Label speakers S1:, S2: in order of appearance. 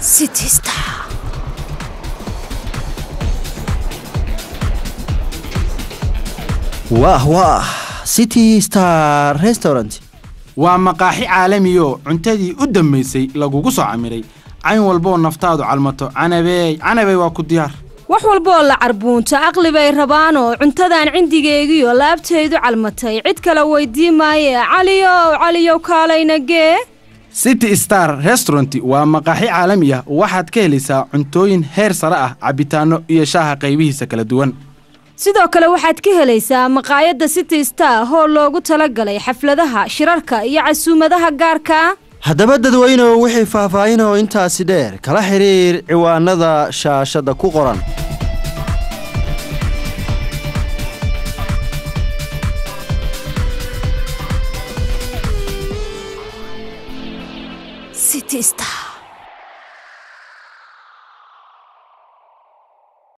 S1: سيتي ستار.
S2: واه سيتي ستار ريستورانت
S3: ومقاحي عالميو عنتدي u dhameysay lagugu soo camiray cayn walbo naftaadu calmato canabey waa ku diyaar
S1: wax walbo la carbuunta aqli bay rabaan oo cuntadan cindigeygiyo laabteedu calmatay cid kale weydii maaye caliyo kaalaynagee
S3: City Star Restaurant waa maqaaxi caalami ah waxaad ka helaysaa cuntooyin heer sare ah cabitaano iyo shaaha qaybihiisa kala duwan
S1: sidoo kale waxaad ka helaysaa maqaayada City Star oo loogu talagalay xafladaha shirarka iyo casuumadaha gaarka
S2: haddaba dadweynuhu wixii faahfaahin oo intaasi dheer kala xiriir ciwaanada shaashada ku qoran
S1: City Star.